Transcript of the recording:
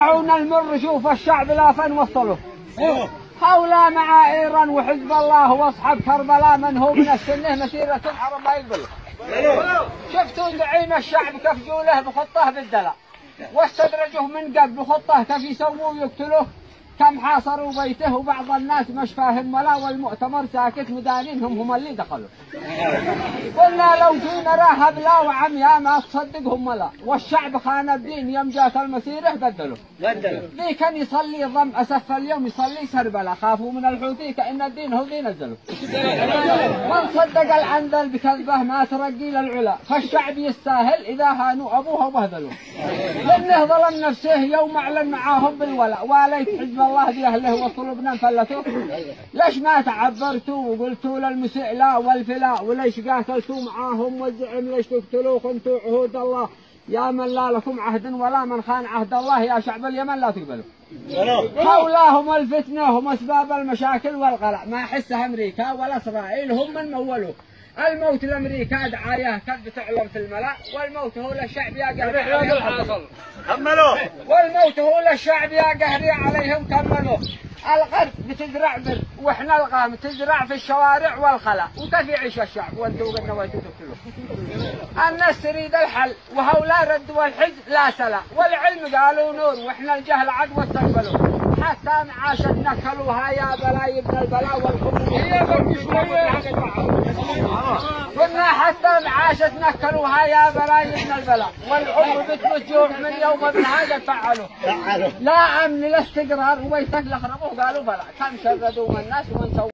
المر شوف الشعب لا فن وصلوا هؤلاء مع ايران وحزب الله واصحاب كربلاء من هو من السنه مسيره الحرم ما يقبله. شفتوا زعيم الشعب كيف جوله بخطه بالدلع واستدرجوه من قبل بخطه كيف يسووا ويقتلوه. كم حاصروا بيته وبعض الناس مش فاهم ولا والمؤتمر ساكت مدانينهم هم اللي دخلوا. قلنا لو جينا راهب لا وعمياء ما تصدقهم ولا والشعب خان الدين يوم جات المسيره بدلوا. ذي كان يصلي ضم اسف اليوم يصلي سربله خافوا من الحوثي كأن الدين هو ذي نزلوا. من صدق العنذل بكذبه ما ترقي للعلا فالشعب يستاهل اذا هانوا ابوه وبهذلوه. لانه ظلم نفسه يوم اعلن معاهم بالولاء وليت حزب الله بأهله وطلبنا فلتوه. ليش ما تعبرتوا وقلتوا للمسيء لا والفلاء وليش قاتلتوا معاهم والزعم ليش تقتلوا خنتوا عهود الله يا من لا لكم عهد ولا من خان عهد الله يا شعب اليمن لا تقبلوا. مولاهم الفتنة هم أسباب المشاكل والغلاء ما يحسها أمريكا ولا إسرائيل هم من مولوا. الموت لأمريكا دعاية كذب تعلم في الملأ والموت هو للشعب يا قهري والموت هو للشعب يا قهري عليهم كملوا. الغرب بتزرع بر واحنا الغام تزرع في الشوارع والخلا وكيف يعيش الشعب وانتوا قلنا وانتوا تقتلوا. الناس تريد الحل وهؤلاء ردوا الحزب لا سلا والعلم قالوا نور واحنا الجهل عدوى استقبلوا. حتى معاشة نكلوها يا بلا يبنى البلاء قلنا حتى معاشة نكلوها يا بلا يبنى البلاء والعمر بتموت جوع من يوم ابن هذا فعلوا. لا امن لا استقرار وبيتك لخربوه قالوا بلا كم شردوا من الناس ومن سووا